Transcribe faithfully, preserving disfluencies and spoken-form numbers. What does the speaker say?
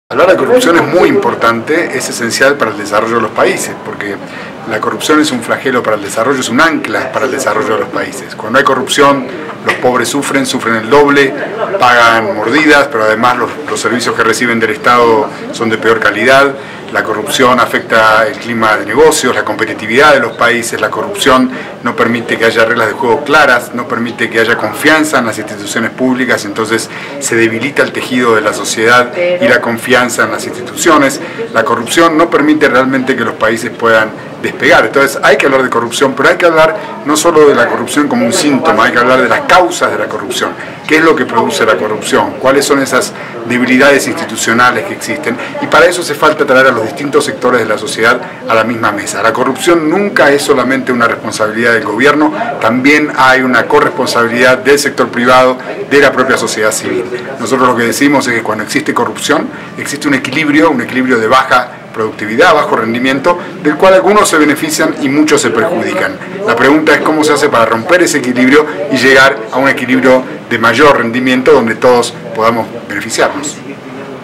Hablar de corrupción es muy importante, es esencial para el desarrollo de los países, porque la corrupción es un flagelo para el desarrollo, es un ancla para el desarrollo de los países. Cuando hay corrupción, los pobres sufren, sufren el doble, pagan mordidas, pero además los, los servicios que reciben del Estado son de peor calidad. La corrupción afecta el clima de negocios, la competitividad de los países, la corrupción no permite que haya reglas de juego claras, no permite que haya confianza en las instituciones públicas, entonces se debilita el tejido de la sociedad y la confianza en las instituciones. La corrupción no permite realmente que los países puedan despegar. Entonces hay que hablar de corrupción, pero hay que hablar no solo de la corrupción como un síntoma, hay que hablar de las causas de la corrupción. ¿Qué es lo que produce la corrupción? ¿Cuáles son esas debilidades institucionales que existen? Y para eso hace falta traer a los distintos sectores de la sociedad a la misma mesa. La corrupción nunca es solamente una responsabilidad del gobierno, también hay una corresponsabilidad del sector privado, de la propia sociedad civil. Nosotros lo que decimos es que cuando existe corrupción, existe un equilibrio, un equilibrio de baja productividad, bajo rendimiento, del cual algunos se benefician y muchos se perjudican. La pregunta es cómo se hace para romper ese equilibrio y llegar a un equilibrio de mayor rendimiento donde todos podamos beneficiarnos.